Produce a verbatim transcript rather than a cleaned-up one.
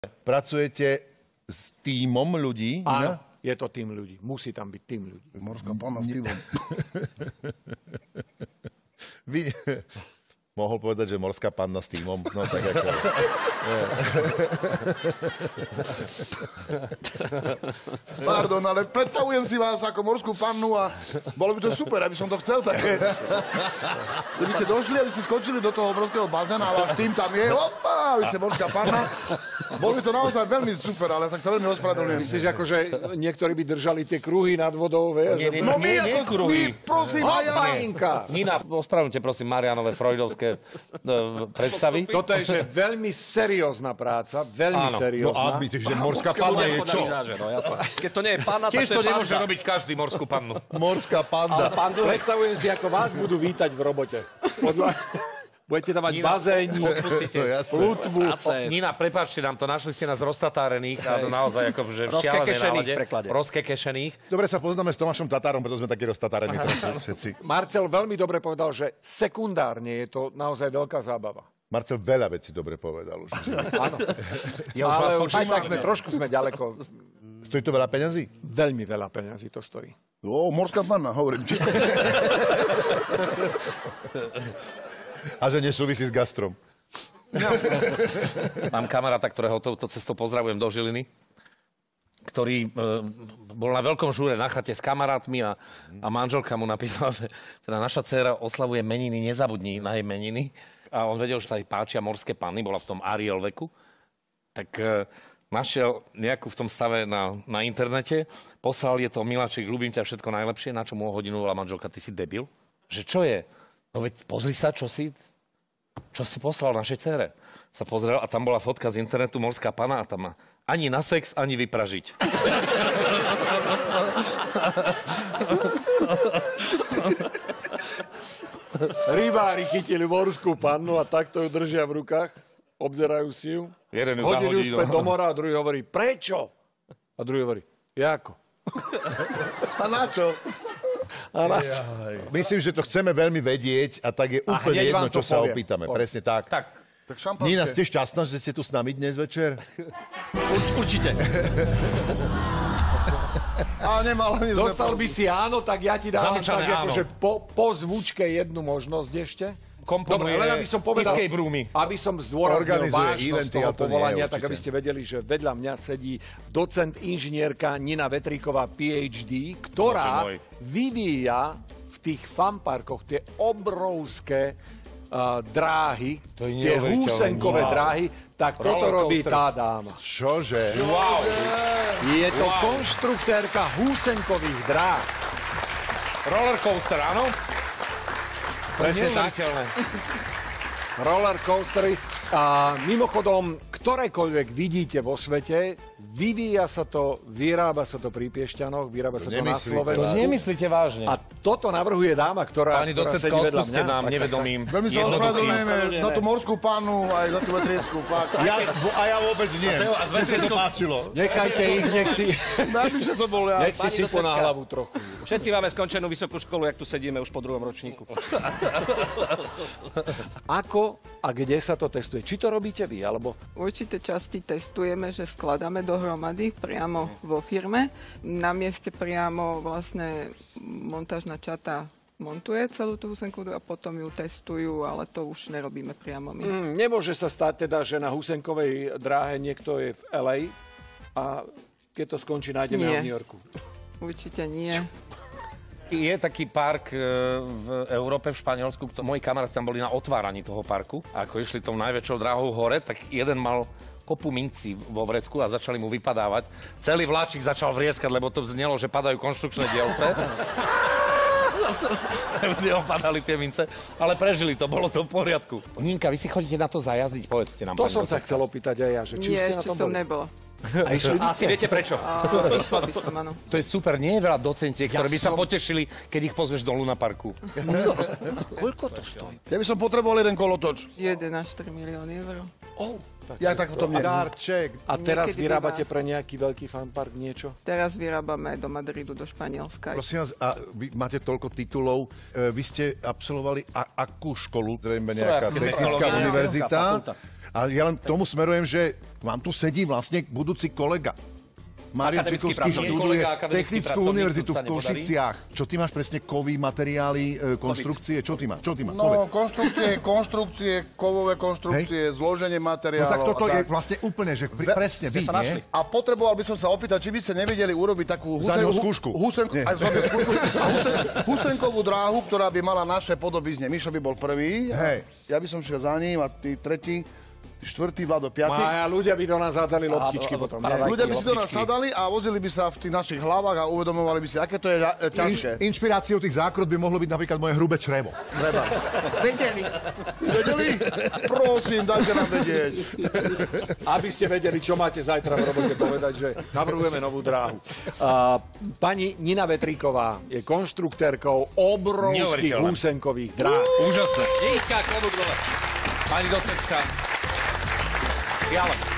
Pracujete s tímom ľudí? Áno, je to tým ľudí. Musí tam byť tým ľudí. Morská panna s tímom. Vy... Mohol povedať, že morská panna s tímom. No tak ako... Pardon, ale predstavujem si vás ako morskú pannu a bolo by to super, aby som to chcel také. Keby ste došli, aby ste skočili do toho obrovského bazéna a váš tým tam je, opa, vy ste morská panna. Bolo by to naozaj veľmi super, ale tak sa veľmi ospravedlňujem. Myslíš, ako, že niektorí by držali tie kruhy nad vodou, vieš? Nie, nie, No my, nie, nie ako, kruhy. my, prosím, a ja... Nina, ospravedlňte prosím Marianové freudovské uh, predstavy. Toto je, že veľmi seriózna práca, veľmi Áno. seriózna. No a my, že morská panna je čo? No, jasné. Keď to nie je panna, tak Tiež to to je nemôže panda. robiť každý morskú pannu. Morská panda. Pandu, Predstavujem si, ako vás budú vítať v robote. Podľa... Budete tam mať Nina, bazéni, odpustite. To je jasné. plutvu. Nina, prepáčte nám to, našli ste nás roztatárených a naozaj ako, že v šialenej Rozkekešených nálade. v preklade. Rozkekešených. Dobre sa poznáme s Tomášom Tatárom, preto sme takí roztatárení všetci. Marcel veľmi dobre povedal, že sekundárne je to naozaj veľká zábava. Marcel veľa vecí dobre povedal už. Áno. Ja už vás Ale už aj počúvam. tak sme, trošku sme ďaleko. Stojí to veľa peňazí? Veľmi veľa peňazí to stojí. Ó, morská panna, hovorím ti. A že nesúvisí s gastrom. No. Mám kamaráta, ktorého touto cestou pozdravujem do Žiliny, ktorý e, bol na veľkom žúre na chate s kamarátmi a, a manželka mu napísala, že teda naša dcéra oslavuje meniny, nezabudni na jej meniny. A on vedel, že sa jej páčia morské panny, bola v tom Ariel veku. Tak e, našiel nejakú v tom stave na, na internete, poslal je to, Miláčik, ľúbim ťa, všetko najlepšie, na čo mu o hodinu volá manželka, ty si debil? Že čo je? No veď pozri sa, čo si, čo si poslal našej dcére. Sa pozrel a tam bola fotka z internetu morská panna a tam má ani na sex, ani vypražiť. Rybári chytili morskú pannu a takto ju držia v rukách, obzerajú si ju, Jeden ju hodili ju zahodí, späť no. do mora a druhý hovorí, prečo? A druhý hovorí, jako? A na čo? A na čo? Myslím, že to chceme veľmi vedieť a tak je A úplne hneď jedno, vám to čo sa poviem. opýtame. Poviem. Presne tak. Tak, Tak šampanské. Nina, ste šťastná, že ste tu s nami dnes večer? Ur, určite. Ale nemal ani sme... Dostal by si áno, tak ja ti dávam Zamlčané tak, áno. akože po, po zvučke jednu možnosť ešte. komponuje Dobre, len aby som povedal, escape roomy. aby som zdôraznil Organizuje vážnosť eventy, toho ale to nie je povolania, tak určite. aby ste vedeli, že vedľa mňa sedí docent inžinierka Nina Vetríková PhD, ktorá Bože môj. vyvíja v tých funparkoch tie obrovské uh, dráhy, To je tie neuveriteľné. húsenkové Wow. dráhy, tak toto Roller robí coasters. tá dáma. Čože? Wow. Je to konštruktérka húsenkových dráh. Roller coaster, áno? Presne tak. Neuveriteľné. Roller coastery. A mimochodom, ktorékoľvek vidíte vo svete, vyvíja sa to, vyrába sa to pri Piešťanoch, vyrába sa to na nemyslíte. To Slovensku. nemyslíte vážne. A toto navrhuje dáma, ktorá, Pani ktorá docentka, sedí vedľa odpuste mňa. nám, Tak, tak, nevedomým. Veľmi sa jednoduchým. ospravedlňujeme za tú morskú pannu aj za tú vetriesku. fakt. Ja, a ja vôbec nie. Teo, a s Mne sa to Vetrieskou- páčilo. Nechajte ich, nech si, Najbližšie som bol ja. nech si Pani sypú na docentka. hlavu trochu. Všetci máme skončenú vysokú školu, jak tu sedíme už po druhom ročníku. Ako a kde sa to testuje? Či to robíte vy, alebo... Určité časti testujeme, že skladáme dohromady priamo vo firme. Na mieste priamo vlastne montážna čata montuje celú tú húsenku a potom ju testujú, ale to už nerobíme priamo my. Mm, nemôže sa stať teda, že na húsenkovej dráhe niekto je v el ej a keď to skončí, nájdeme ho Nie. v New Yorku. Určite nie. Je taký park e, v Európe, v Španielsku, kto, moji kamaráti tam boli na otváraní toho parku. A ako išli tou najväčšou dráhou hore, tak jeden mal kopu mincí vo vrecku a začali mu vypadávať. Celý vláčik začal vrieskať, lebo to znelo, že padajú konštrukčné dielce. Z neho padali tie mince, ale prežili to, bolo to v poriadku. Ninka, vy si chodíte na to zajazdiť, povedzte nám. To pani som sa docentka. chcel opýtať aj ja, že či Nie, ste na ešte tom som boli. nebola. A išli by Asi ste? viete prečo. A išla by som, áno. To je super, nie je veľa docentiek, ktoré by sa som- potešili, keď ich pozveš do Luna Parku. Koľko to stojí? Ja by som potreboval jeden kolotoč. jeden až tri milióny eur. Oh, tak Ja tak potom nie. Darček. a teraz Niekedy vyrábate býva. pre nejaký veľký fanpark niečo? Teraz vyrábame do Madridu, do Španielska. Prosím vás, a vy máte toľko titulov. E, Vy ste absolvovali a, akú školu? Zrejme nejaká Strojárske technická technológie. univerzita. Fakulta. A ja len k tomu smerujem, že Vám tu sedí vlastne budúci kolega. Marian Akademický Čikovský pracovník. študuje Kolega, akademický Technickú pracovník, univerzitu to v sa nepodarí. Košiciach. Čo ty máš presne kovy, materiály, e, konštrukcie? Čo ty máš? Čo ty máš? No, Povedz. konštrukcie, konštrukcie, kovové konštrukcie, zloženie No materiálov. tak toto a je tak. vlastne úplne, že pri, presne ste vy, sa nie? našli. A potreboval by som sa opýtať, či by ste nevedeli urobiť takú Za ňou skúšku. husen, Nie. aj zrobiť skúšku, a husen, husenkovú dráhu, ktorá by mala naše podobizne. Mišo by bol prvý, Hej. ja by som šiel za ním a ty tretí, štvrtý, Vlado, piatý. A ľudia by do nás zadali loptičky alebo potom. paradajky. Ľudia by si do nás loptičky. sadali a vozili by sa v tých našich hlavách a uvedomovali by si, aké to je e, ťažké. Inš, inšpiráciou tých zákrut by mohlo byť napríklad moje hrubé črevo. Vedeli. Vedeli? Prosím, dajte nám vedieť. Aby ste vedeli, čo máte zajtra v robote povedať, že navrhujeme novú dráhu. Uh, pani Nina Vetríková je konštruktérkou obrovských Neuveriteľné. húsenkových dráh. Úžasné. Jitka, klobúk dole. Pani docentka. Fiala.